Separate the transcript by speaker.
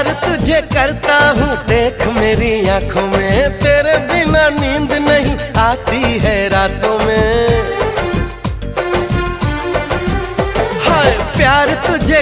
Speaker 1: प्यार तुझे करता हूँ, देख मेरी आंखों में तेरे बिना नींद